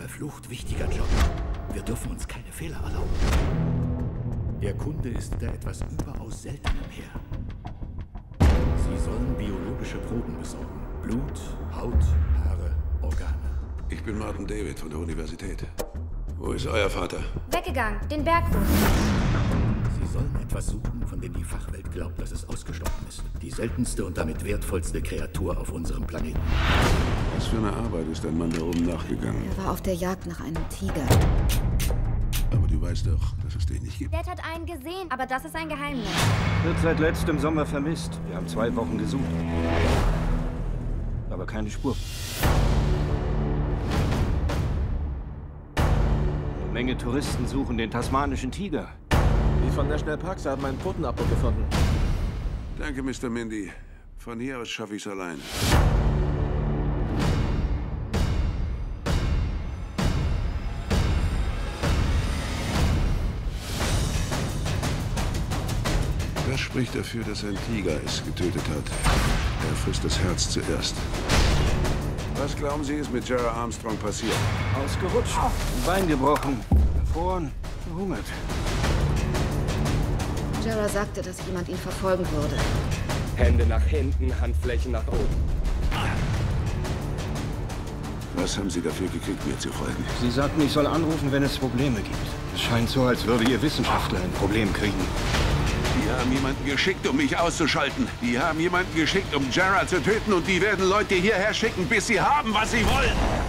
verflucht wichtiger Job. Wir dürfen uns keine Fehler erlauben. Der Kunde ist da etwas überaus Seltenem her. Sie sollen biologische Proben besorgen. Blut, Haut, Haare, Organe. Ich bin Martin David von der Universität. Wo ist euer Vater? Weggegangen, den Berg hoch. Sie sollen etwas suchen, von dem die Fachwelt glaubt, dass es ausgestorben ist. Die seltenste und damit wertvollste Kreatur auf unserem Planeten. Was für eine Arbeit ist ein Mann da oben nachgegangen? Er war auf der Jagd nach einem Tiger. Aber du weißt doch, dass es den nicht gibt. Dad hat einen gesehen, aber das ist ein Geheimnis. Wird seit letztem Sommer vermisst. Wir haben 2 Wochen gesucht. Aber keine Spur. Eine Menge Touristen suchen den tasmanischen Tiger. Die von National Parks haben einen Pfotenabdruck gefunden. Danke, Mr. Mindy. Von hier aus schaffe ich's allein. Das spricht dafür, dass ein Tiger es getötet hat. Er frisst das Herz zuerst. Was glauben Sie, ist mit Gerard Armstrong passiert? Ausgerutscht, ein Bein gebrochen, erfroren, verhungert. Gerard sagte, dass jemand ihn verfolgen würde. Hände nach hinten, Handflächen nach oben. Was haben Sie dafür gekriegt, mir zu folgen? Sie sagten, ich soll anrufen, wenn es Probleme gibt. Es scheint so, als würde Ihr Wissenschaftler ein Problem kriegen. Die haben jemanden geschickt, um mich auszuschalten. Die haben jemanden geschickt, um Gerard zu töten. Und die werden Leute hierher schicken, bis sie haben, was sie wollen.